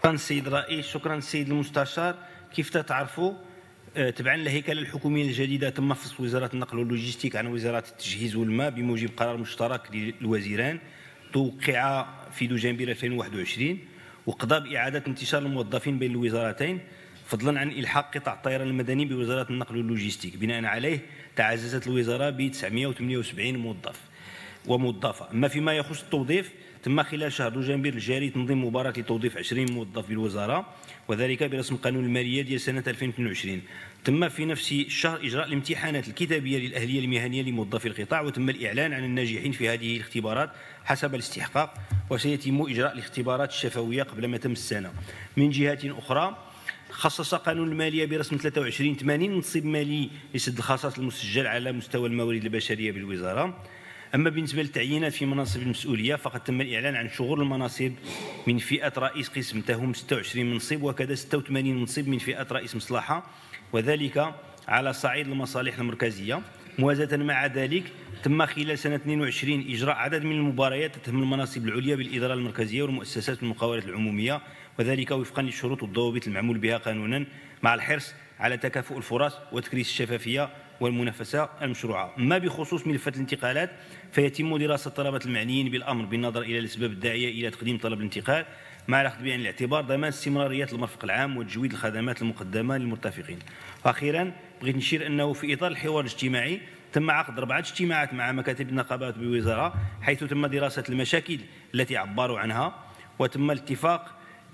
شكرا السيد الرئيس، شكرا السيد المستشار. كيف تعرفوا تبعا للهيكله الحكوميه الجديده تم فصل وزاره النقل واللوجستيك عن وزاره التجهيز والماء بموجب قرار مشترك للوزيران توقع في دجنبر 2021 وقضى باعاده انتشار الموظفين بين الوزارتين فضلا عن الحاق قطاع الطيران المدني بوزاره النقل واللوجستيك. بناء عليه تعززت الوزاره ب 978 موظف وموظفه. اما فيما يخص التوظيف تم خلال شهر دجنبر الجاري تنظيم مباراة لتوظيف 20 موظف بالوزارة وذلك برسم قانون المالية ديال سنة 2022. تم في نفس الشهر إجراء الامتحانات الكتابية للأهلية المهنية لموظفي القطاع وتم الإعلان عن الناجحين في هذه الاختبارات حسب الاستحقاق وسيتم إجراء الاختبارات الشفوية قبل متم السنة. من جهة أخرى خصص قانون المالية برسم 23 80 منصب مالي لسد الخصاص المسجل على مستوى الموارد البشرية بالوزارة. أما بالنسبة للتعيينات في مناصب المسؤولية فقد تم الإعلان عن شغور المناصب من فئة رئيس قسم تهم 26 منصب وكذا 86 منصب من فئة رئيس مصلحة وذلك على صعيد المصالح المركزية. موازاة مع ذلك تم خلال سنة 22 إجراء عدد من المباريات تهم المناصب العليا بالإدارة المركزية والمؤسسات والمقاولات العمومية وذلك وفقا للشروط والضوابط المعمول بها قانونا مع الحرص على تكافؤ الفرص وتكريس الشفافية والمنافسة المشروعة. أما بخصوص ملفات الانتقالات فيتم دراسة طلبات المعنيين بالأمر بالنظر إلى الأسباب الداعية إلى تقديم طلب الانتقال مع الأخذ بعين الاعتبار ضمان استمرارية المرفق العام وتجويد الخدمات المقدمة للمرتفقين. وأخيرا بغيت نشير أنه في إطار الحوار الاجتماعي تم عقد 4 اجتماعات مع مكاتب النقابات بالوزارة حيث تم دراسة المشاكل التي عبروا عنها وتم الاتفاق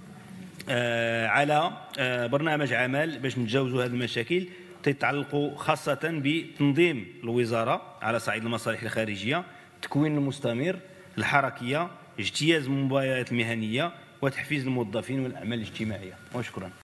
على برنامج عمل باش نتجاوزوا هذه المشاكل تتعلق خاصة بتنظيم الوزارة على صعيد المصالح الخارجية، تكوين المستمر، الحركية، اجتياز المباريات المهنية وتحفيز الموظفين والأعمال الاجتماعية. وشكرا.